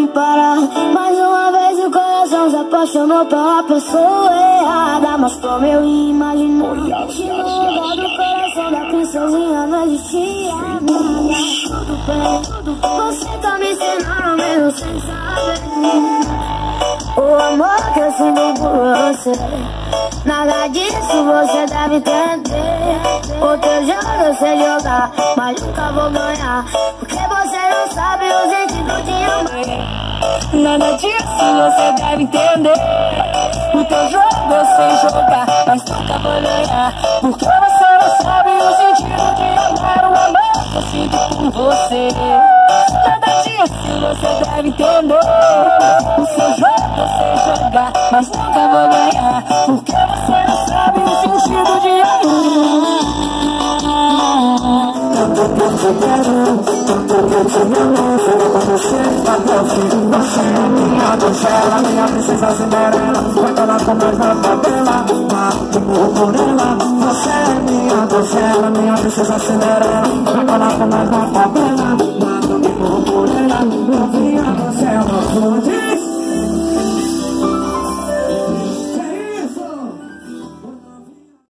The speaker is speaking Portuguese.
parar. Mais uma vez o coração se apaixonou pela pessoa errada. Mas como eu imaginei, de novo do coração da princesinha não existia nada. Tudo bem, você tá me ensinando mesmo sem saber. O amor que eu sinto por você, nada disso você deve entender. O teu jogo eu sei jogar, mas nunca vou ganhar, porque você não sabe o sentido de amar. Nada disso você deve entender. O teu jogo eu sei jogar, mas nunca vou ganhar, porque você não sabe o sentido de amar. O amor que eu sinto por você, nada disso você deve entender. O seu jogo eu sei jogar, mas nunca vou ganhar, porque você não sabe o sentido de amar. Tanto que eu te quero, tanto que eu te amo, com você até o fim. Você é minha donzela, minha princesa Cinderela, vai falar com nós na favela, bate por ela. Você é minha donzela, minha princesa Cinderela, vai falar com nós na favela, bate por ela.